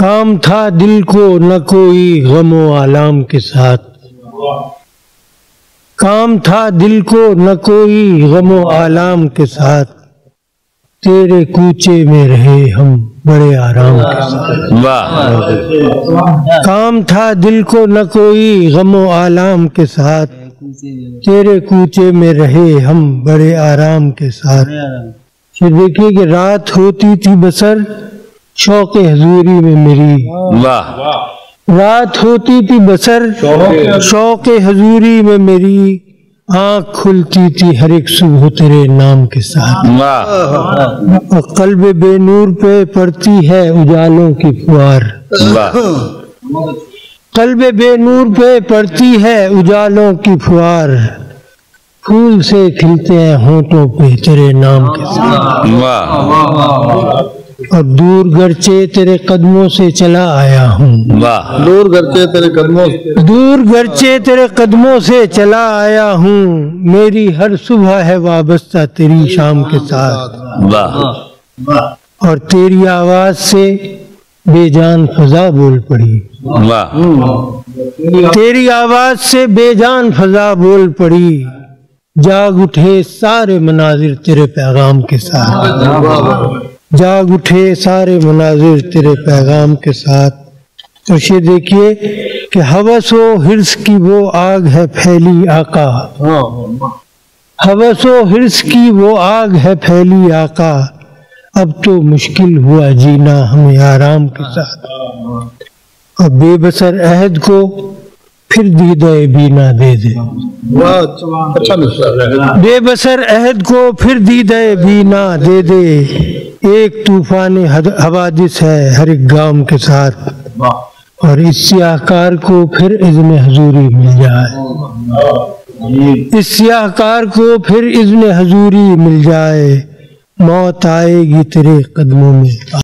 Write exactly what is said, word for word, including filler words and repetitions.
کام تھا دل کو نہ کوئی غم و آلام کے ساتھ، کام تھا دل کو نہ کوئی غم و آلام کے ساتھ، تیرے کوچے میں رہے ہم بڑے آرام کے ساتھ۔ کام تھا دل کو نہ کوئی غم و آلام کے ساتھ، تیرے کوچے میں رہے ہم بڑے آرام کے ساتھ۔ پھر دیکھیے کہ رات ہوتی تھی بسر شوق حضوری میں میری، رات ہوتی تھی بسر شوق حضوری میں میری، آنکھ کھلتی تھی ہر ایک صبح تیرے نام کے ساتھ، اور قلب بے نور پہ پڑتی ہے اجالوں کی فوار، قلب بے نور پہ پڑتی ہے اجالوں کی فوار، پھول سے کھلتے ہیں ہونٹوں پہ تیرے نام کے ساتھ، اور دور گرچہ تیرے قدموں سے چلا آیا ہوں، دور گرچہ تیرے قدموں سے دور گرچہ تیرے قدموں سے چلا آیا ہوں، میری ہر صبح ہے وابستہ تیری شام کے ساتھ، اور تیری آواز سے بے جان فضا بول پڑی، تیری آواز سے بے جان فضا بول پڑی، جاگ اٹھے سارے مناظر تیرے پیغام کے ساتھ، جاگ اٹھے سارے مناظر تیرے پیغام کے ساتھ۔ تو یہ دیکھیے کہ ہوس و حرص کی وہ آگ ہے پھیلی آقا، ہوس و حرص کی وہ آگ ہے پھیلی آقا، اب تو مشکل ہوا جینا ہمیں آرام کے ساتھ، اور بے بسر عہد کو پھر دیدہ بینا دے دے، بے بسر عہد کو پھر دیدہ بینا دے دے، ایک طوفان حوادث ہے ہر ایک گام کے ساتھ، اور اس سیاہ کار کو پھر اذن حضوری مل جائے، اس سیاہ کار کو پھر اذن حضوری مل جائے، موت آئے گی تیرے قدموں میں